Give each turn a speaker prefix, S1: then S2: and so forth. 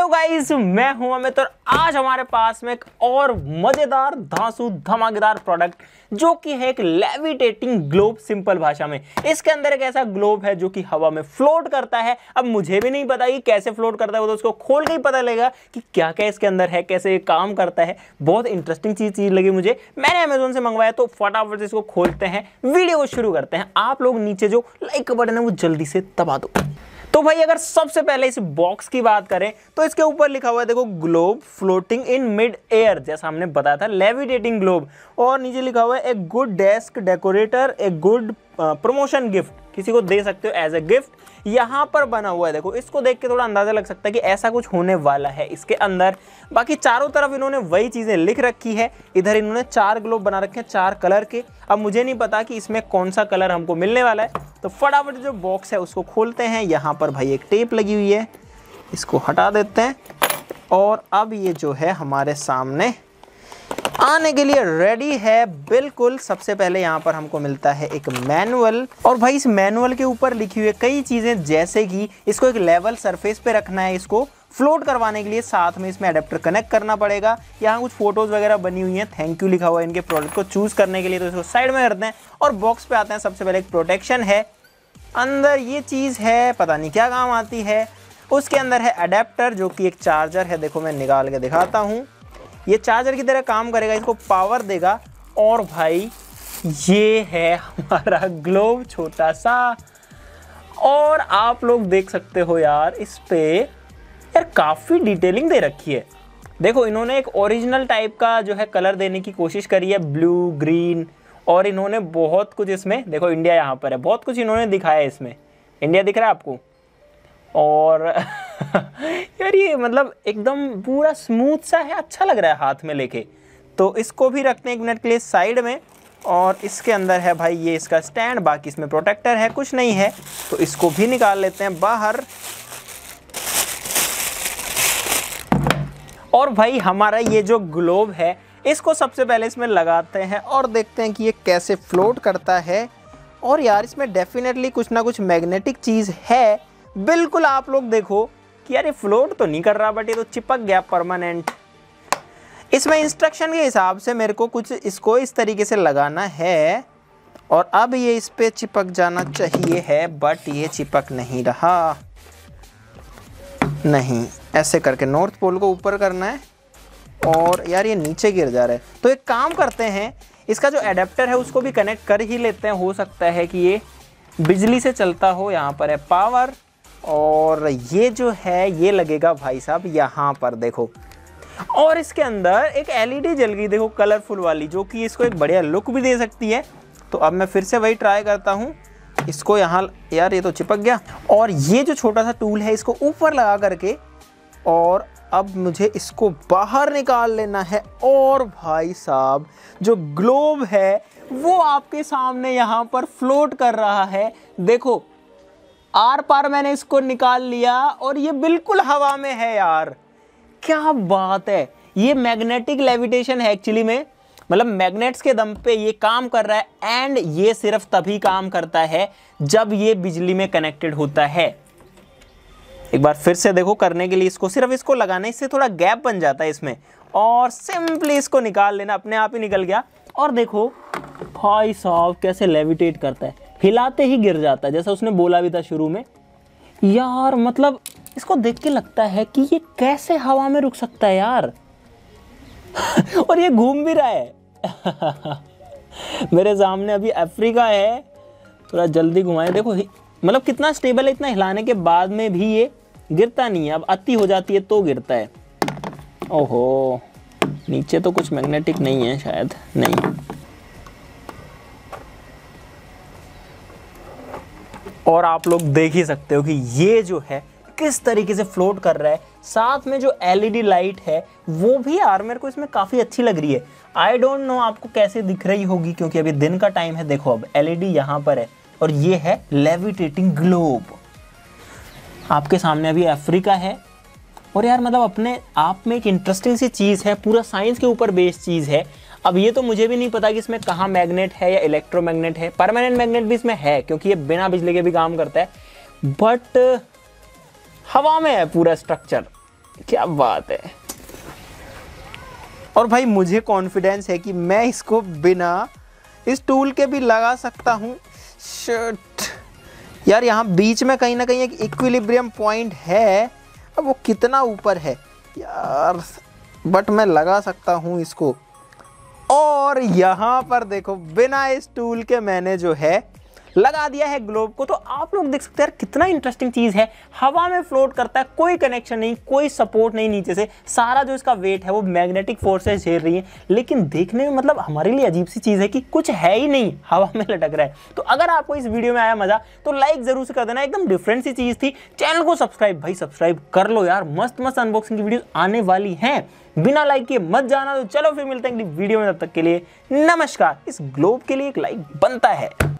S1: Hello guys, मैं हूं अमित और आज हमारे पास में एक और मजेदार धांसू धमाकेदार प्रोडक्ट जो कि है एक लेविटेटिंग ग्लोब। सिंपल भाषा में इसके अंदर एक ऐसा ग्लोब है जो कि हवा में फ्लोट करता है। अब मुझे भी नहीं पता कि कैसे फ्लोट करता है, वो तो उसको खोल के ही पता लगेगा कि क्या क्या इसके अंदर है, कैसे ये काम करता है। बहुत इंटरेस्टिंग चीज लगी मुझे, मैंने अमेजोन से मंगवाया। तो फटाफट से इसको खोलते हैं, वीडियो को शुरू करते हैं। आप लोग नीचे जो लाइक का बटन है वो जल्दी से दबा दो। तो भाई अगर सबसे पहले इस बॉक्स की बात करें तो इसके ऊपर लिखा हुआ है, देखो, globe floating in mid air, जैसा हमने बताया था, लेविटेटिंग ग्लोब। और नीचे लिखा हुआ है a good desk decorator, a good promotion gift, किसी को दे सकते हो एज ए गिफ्ट। यहाँ पर बना हुआ है, देखो, इसको देख के थोड़ा अंदाजा लग सकता है कि ऐसा कुछ होने वाला है इसके अंदर। बाकी चारों तरफ इन्होंने वही चीजें लिख रखी है। इधर इन्होंने 4 ग्लोब बना रखे हैं 4 कलर के। अब मुझे नहीं पता कि इसमें कौन सा कलर हमको मिलने वाला है, तो फटाफट जो बॉक्स है उसको खोलते हैं। यहाँ पर भाई एक टेप लगी हुई है, इसको हटा देते हैं। और अब ये जो है हमारे सामने आने के लिए रेडी है बिल्कुल। सबसे पहले यहाँ पर हमको मिलता है एक मैनुअल, और भाई इस मैनुअल के ऊपर लिखी हुई है कई चीज़ें, जैसे कि इसको एक लेवल सरफेस पे रखना है, इसको फ्लोट करवाने के लिए साथ में इसमें अडेप्टर कनेक्ट करना पड़ेगा। यहाँ कुछ फोटोज वगैरह बनी हुई हैं, थैंक यू लिखा हुआ है इनके प्रोडक्ट को चूज़ करने के लिए। तो इसको साइड में करते हैं और बॉक्स पे आते हैं। सबसे पहले एक प्रोटेक्शन है, अंदर ये चीज़ है, पता नहीं क्या काम आती है। उसके अंदर है अडेप्टर जो कि एक चार्जर है, देखो मैं निकाल के दिखाता हूँ। ये चार्जर की तरह काम करेगा, इसको पावर देगा। और भाई ये है हमारा ग्लोब छोटा सा, और आप लोग देख सकते हो यार इस पे यार काफ़ी डिटेलिंग दे रखी है। देखो इन्होंने एक ओरिजिनल टाइप का जो है कलर देने की कोशिश करी है, ब्लू ग्रीन, और इन्होंने बहुत कुछ इसमें, देखो इंडिया यहाँ पर है, बहुत कुछ इन्होंने दिखाया है इसमें। इंडिया दिख रहा है आपको? और यार ये मतलब एकदम पूरा स्मूथ सा है, अच्छा लग रहा है हाथ में लेके। तो इसको भी रखते हैं 1 मिनट के लिए साइड में। और इसके अंदर है भाई ये इसका स्टैंड, बाकी इसमें प्रोटेक्टर है, कुछ नहीं है। तो इसको भी निकाल लेते हैं बाहर। और भाई हमारा ये जो ग्लोब है इसको सबसे पहले इसमें लगाते हैं और देखते हैं कि ये कैसे फ्लोट करता है। और यार इसमें डेफिनेटली कुछ ना कुछ मैग्नेटिक चीज़ है। बिल्कुल आप लोग देखो कि यार ये फ्लोट तो नहीं कर रहा, बट ये तो चिपक गया परमानेंट। इसमें इंस्ट्रक्शन के हिसाब से मेरे को कुछ इसको इस तरीके से लगाना है, और अब ये इस पे चिपक जाना चाहिए है, बट ये चिपक नहीं रहा। नहीं, ऐसे करके नॉर्थ पोल को ऊपर करना है, और यार ये नीचे गिर जा रहा है। तो एक काम करते हैं, इसका जो एडेप्टर है उसको भी कनेक्ट कर ही लेते हैं। हो सकता है कि ये बिजली से चलता हो। यहाँ पर है पावर, और ये जो है ये लगेगा भाई साहब यहाँ पर, देखो। और इसके अंदर एक एलईडी जल गई, देखो, कलरफुल वाली, जो कि इसको एक बढ़िया लुक भी दे सकती है। तो अब मैं फिर से वही ट्राई करता हूँ इसको यहाँ। यार ये तो चिपक गया। और ये जो छोटा सा टूल है इसको ऊपर लगा करके, और अब मुझे इसको बाहर निकाल लेना है। और भाई साहब जो ग्लोब है वो आपके सामने यहाँ पर फ्लोट कर रहा है। देखो आर पार मैंने इसको निकाल लिया और ये बिल्कुल हवा में है यार, क्या बात है। ये मैग्नेटिक लेविटेशन है एक्चुअली में, मतलब मैग्नेट्स के दम पे ये काम कर रहा है। एंड ये सिर्फ तभी काम करता है जब ये बिजली में कनेक्टेड होता है। एक बार फिर से देखो करने के लिए इसको सिर्फ इसको लगाने से थोड़ा गैप बन जाता है इसमें, और सिंपली इसको निकाल लेना, अपने आप ही निकल गया। और देखो भाई साहब कैसे लेविटेट करता है, हिलाते ही गिर जाता है, जैसा उसने बोला भी था शुरू में। यार मतलब इसको देख के लगता है कि ये कैसे हवा में रुक सकता है यार। और ये घूम भी रहा है। मेरे सामने अभी अफ्रीका है, थोड़ा जल्दी घुमाएं। देखो मतलब कितना स्टेबल है, इतना हिलाने के बाद में भी ये गिरता नहीं है। अब अति हो जाती है तो गिरता है। ओहो, नीचे तो कुछ मैग्नेटिक नहीं है शायद, नहीं। और आप लोग देख ही सकते हो कि ये जो है किस तरीके से फ्लोट कर रहा है। साथ में जो एलईडी लाइट है वो भी यार मेरे को इसमें काफ़ी अच्छी लग रही है। आई डोंट नो आपको कैसे दिख रही होगी, क्योंकि अभी दिन का टाइम है। देखो अब एलईडी यहाँ पर है, और ये है लेविटेटिंग ग्लोब। आपके सामने अभी अफ्रीका है। और यार मतलब अपने आप में एक इंटरेस्टिंग सी चीज़ है, पूरा साइंस के ऊपर बेस्ड चीज़ है। अब ये तो मुझे भी नहीं पता कि इसमें कहाँ मैग्नेट है या इलेक्ट्रोमैग्नेट है। परमानेंट मैग्नेट भी इसमें है क्योंकि ये बिना बिजली के भी काम करता है, बट हवा में है पूरा स्ट्रक्चर। क्या बात है। और भाई मुझे कॉन्फिडेंस है कि मैं इसको बिना इस टूल के भी लगा सकता हूँ। शिट यार, यहाँ बीच में कहीं ना कहीं एक इक्विलिब्रियम पॉइंट है, अब वो कितना ऊपर है यार, बट मैं लगा सकता हूँ इसको। और यहाँ पर देखो बिना इस टूल के मैंने जो है लगा दिया है ग्लोब को। तो आप लोग देख सकते हैं यार कितना इंटरेस्टिंग चीज़ है, हवा में फ्लोट करता है, कोई कनेक्शन नहीं, कोई सपोर्ट नहीं नीचे से, सारा जो इसका वेट है वो मैग्नेटिक फोर्सेस झेल रही है। लेकिन देखने में मतलब हमारे लिए अजीब सी चीज़ है कि कुछ है ही नहीं, हवा में लटक रहा है। तो अगर आपको इस वीडियो में आया मजा तो लाइक जरूर से कर देना, एकदम डिफरेंट सी चीज़ थी। चैनल को सब्सक्राइब भाई सब्सक्राइब कर लो यार, मस्त मस्त अनबॉक्सिंग की वीडियो आने वाली हैं, बिना लाइक किए मत जाना। तो चलो फिर मिलते हैं अगली वीडियो में, तब तक के लिए नमस्कार। इस ग्लोब के लिए एक लाइक बनता है।